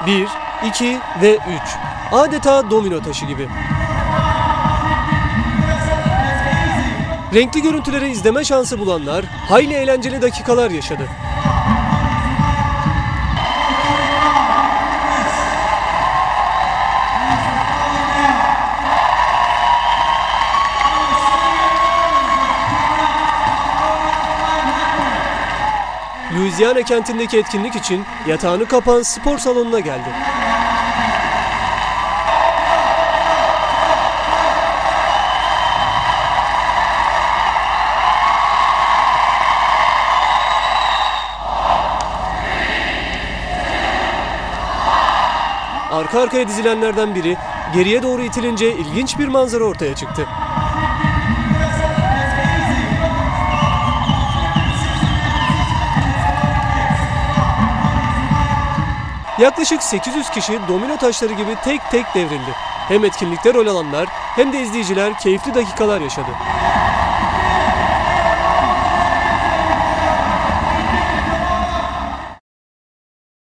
1, 2 ve 3. Adeta domino taşı gibi. Renkli görüntüleri izleme şansı bulanlar hayli eğlenceli dakikalar yaşadı. Louisiana kentindeki etkinlik için yatağını kapan spor salonuna geldi. Arka arkaya dizilenlerden biri geriye doğru itilince ilginç bir manzara ortaya çıktı. Yaklaşık 800 kişi domino taşları gibi tek tek devrildi. Hem etkinlikte rol alanlar hem de izleyiciler keyifli dakikalar yaşadı.